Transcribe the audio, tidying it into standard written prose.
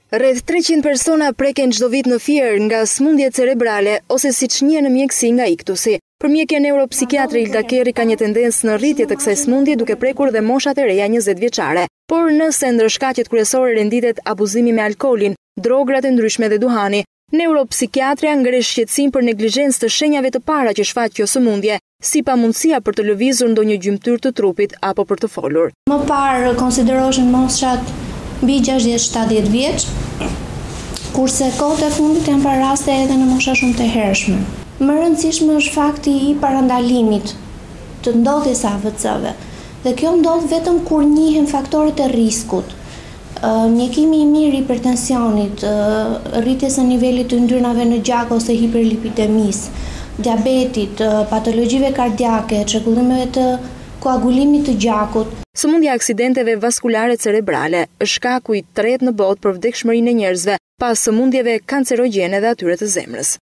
Rreth 300 persona preken çdo vit në Fier nga sëmundje cerebrale ose siç njihen në mjekësi nga iktusi. Për mjekja neuropsikiatri Ilda Kerri ka një tendencë në rritje të kësaj sëmundje duke prekur dhe moshat e reja 20 vjeçare. Por nëse ndër shkaqet kryesore renditet abuzimi me alkoolin, drograt e ndryshme dhe duhani, neuropsikiatria ngresh shqetësim për neglizhencë të shenjave të para që shfaq kjo sëmundje, si pamundësia për të lëvizur ndonjë gjymtyr të trupit apo për të folur. Më parë konsideroheshin moshat mbi 60-70 vjeç, kurse kohët e fundit janë parë raste edhe në mosha shumë të hershme. Më rëndësishme është fakti i parandalimit të ndodhjes së AVC-ve. Dhe kjo ndodh vetëm kur njihen faktorët e riskut. Mjekimi i mirë i hipertensionit, rritjes së nivelit të yndyrnave në gjak ose hiperlipidemisë, diabetit, patologjive kardiake, çrregullimeve të koagulimit të gjakut. Sëmundja e aksidenteve vaskulare cerebrale është shkaku i tretë në botë për vdekshmërinë e njerëzve, pas sëmundjeve kancerogjene dhe atyre të zemrës.